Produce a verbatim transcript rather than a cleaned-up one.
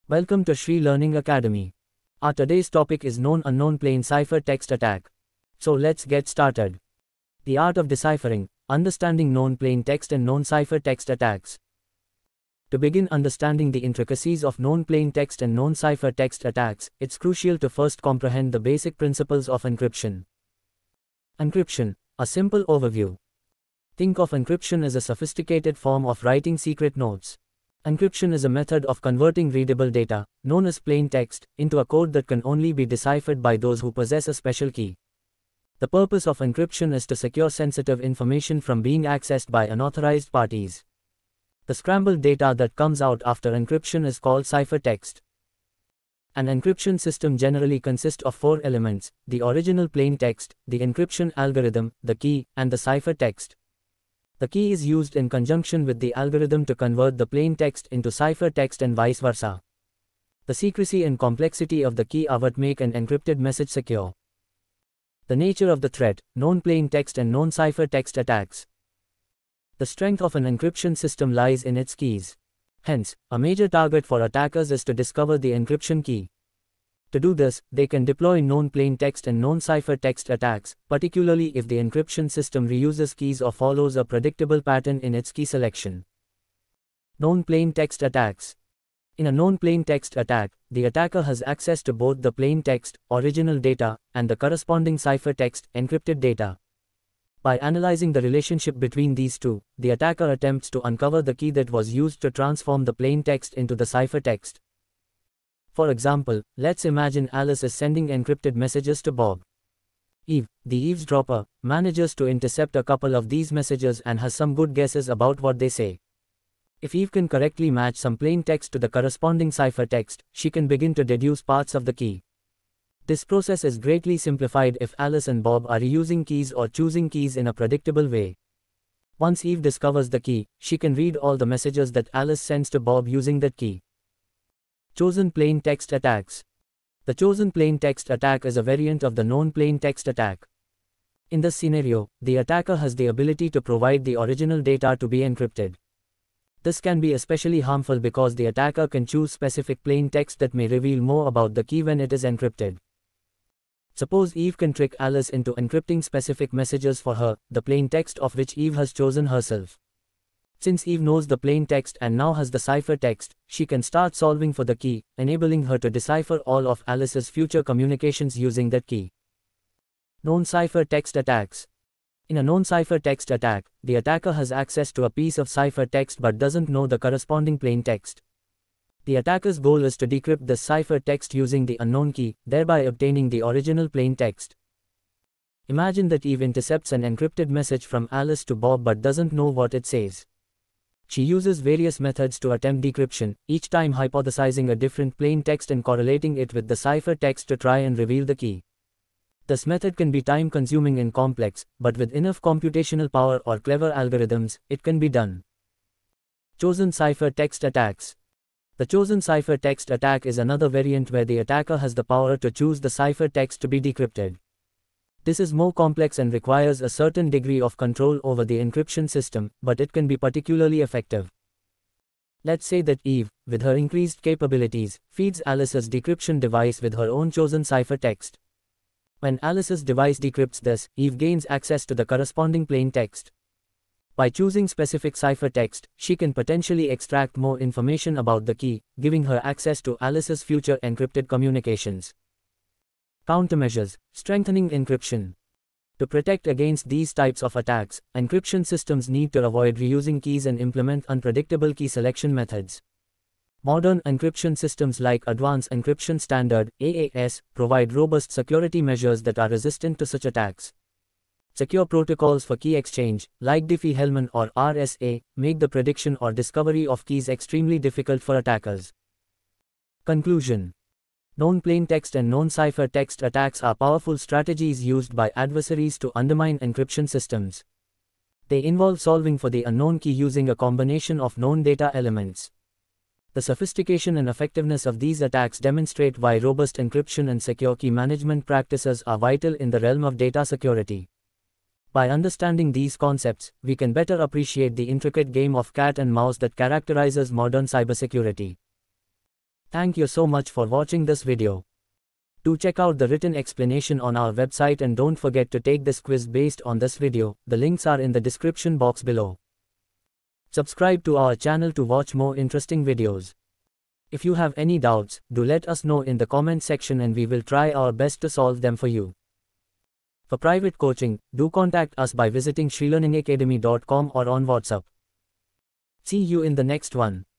Welcome to Shree Learning Academy. Our today's topic is known unknown plain cipher text attack. So let's get started. The art of deciphering, understanding known plain text and known cipher text attacks. To begin understanding the intricacies of known plain text and known cipher text attacks, it's crucial to first comprehend the basic principles of encryption. Encryption, a simple overview. Think of encryption as a sophisticated form of writing secret notes. Encryption is a method of converting readable data, known as plain text, into a code that can only be deciphered by those who possess a special key. The purpose of encryption is to secure sensitive information from being accessed by unauthorized parties. The scrambled data that comes out after encryption is called ciphertext. An encryption system generally consists of four elements: the original plain text, the encryption algorithm, the key, and the ciphertext. The key is used in conjunction with the algorithm to convert the plain text into ciphertext and vice versa. The secrecy and complexity of the key are what make an encrypted message secure. The nature of the threat, known plain text and known ciphertext attacks. The strength of an encryption system lies in its keys. Hence, a major target for attackers is to discover the encryption key. To do this, they can deploy known plain text and known ciphertext attacks, particularly if the encryption system reuses keys or follows a predictable pattern in its key selection. Known plain text attacks. In a known plain text attack, the attacker has access to both the plain text, original data, and the corresponding ciphertext, encrypted data. By analyzing the relationship between these two, the attacker attempts to uncover the key that was used to transform the plain text into the ciphertext. For example, let's imagine Alice is sending encrypted messages to Bob. Eve, the eavesdropper, manages to intercept a couple of these messages and has some good guesses about what they say. If Eve can correctly match some plain text to the corresponding ciphertext, she can begin to deduce parts of the key. This process is greatly simplified if Alice and Bob are reusing keys or choosing keys in a predictable way. Once Eve discovers the key, she can read all the messages that Alice sends to Bob using that key. Chosen plain text attacks. The chosen plain text attack is a variant of the known plain text attack. In this scenario, the attacker has the ability to provide the original data to be encrypted. This can be especially harmful because the attacker can choose specific plain text that may reveal more about the key when it is encrypted. Suppose Eve can trick Alice into encrypting specific messages for her, the plain text of which Eve has chosen herself. Since Eve knows the plain text and now has the ciphertext, she can start solving for the key, enabling her to decipher all of Alice's future communications using that key. Known ciphertext attacks. In a known ciphertext attack, the attacker has access to a piece of ciphertext but doesn't know the corresponding plain text. The attacker's goal is to decrypt this ciphertext using the unknown key, thereby obtaining the original plain text. Imagine that Eve intercepts an encrypted message from Alice to Bob but doesn't know what it says. She uses various methods to attempt decryption, each time hypothesizing a different plain text and correlating it with the ciphertext to try and reveal the key. This method can be time-consuming and complex, but with enough computational power or clever algorithms, it can be done. Chosen ciphertext attacks. The chosen ciphertext attack is another variant where the attacker has the power to choose the ciphertext to be decrypted. This is more complex and requires a certain degree of control over the encryption system, but it can be particularly effective. Let's say that Eve, with her increased capabilities, feeds Alice's decryption device with her own chosen ciphertext. When Alice's device decrypts this, Eve gains access to the corresponding plain text. By choosing specific ciphertext, she can potentially extract more information about the key, giving her access to Alice's future encrypted communications. Countermeasures, strengthening encryption. To protect against these types of attacks, encryption systems need to avoid reusing keys and implement unpredictable key selection methods. Modern encryption systems like Advanced Encryption Standard (A A S) provide robust security measures that are resistant to such attacks. Secure protocols for key exchange, like Diffie-Hellman or R S A, make the prediction or discovery of keys extremely difficult for attackers. Conclusion. Known plain text and known ciphertext attacks are powerful strategies used by adversaries to undermine encryption systems. They involve solving for the unknown key using a combination of known data elements. The sophistication and effectiveness of these attacks demonstrate why robust encryption and secure key management practices are vital in the realm of data security. By understanding these concepts, we can better appreciate the intricate game of cat and mouse that characterizes modern cybersecurity. Thank you so much for watching this video. Do check out the written explanation on our website and don't forget to take this quiz based on this video. The links are in the description box below. Subscribe to our channel to watch more interesting videos. If you have any doubts, do let us know in the comment section and we will try our best to solve them for you. For private coaching, do contact us by visiting shree learning academy dot com or on WhatsApp. See you in the next one.